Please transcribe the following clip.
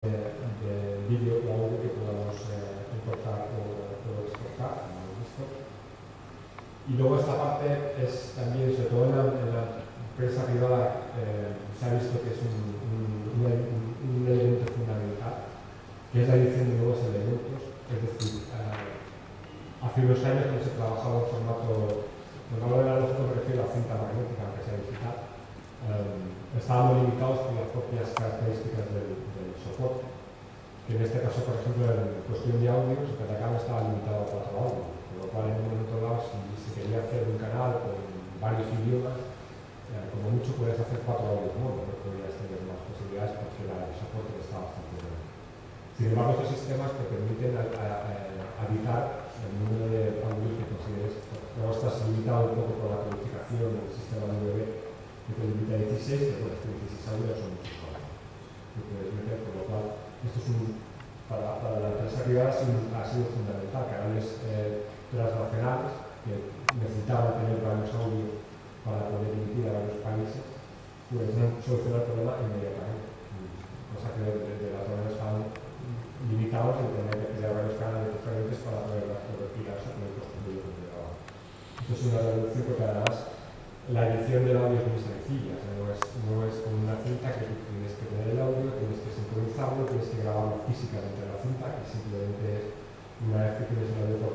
de vídeo o audio que podamos importar o exportar, como hemos visto. Y luego esta parte es también, sobre todo en la empresa privada, se ha visto que es un elemento fundamental, que es la edición de nuevos elementos. Es decir, hace unos años cuando se trabajaba en formato, cuando hablo de analógico me refiero a cinta magnética, aunque sea digital, estábamos limitados por las propias características del soporte, que en este caso, por ejemplo, en cuestión de audio, el Petacam estaba limitado a 4 audios, con lo cual en un momento dado, si se quería hacer un canal con varios idiomas, como mucho puedes hacer 4 audios mono, no podrías tener más posibilidades porque el soporte estaba funcionando. Sin embargo, estos sistemas te permiten editar el número de audios que consideres. Luego estás limitado un poco por la codificación del sistema de UV, que te limita a 16, que puedes tener 16 audios son muchos audios que puedes meter, por lo cual esto es para la empresa privada ha sido fundamental. Canales transnacionales que necesitaban tener varios audios para poder emitir a varios países, pues no solucionar el problema inmediatamente, cosa que de la otra manera estaban limitados en tener que crear varios canales diferentes para poder convertir a esos proyectos públicos de trabajo. Esto es una reducción porque además la edición del audio es muy sencilla, no es como una cinta que tú tienes que tener el audio, tienes que sincronizarlo, tienes que grabarlo físicamente en la cinta, que simplemente es una vez que tienes el audio por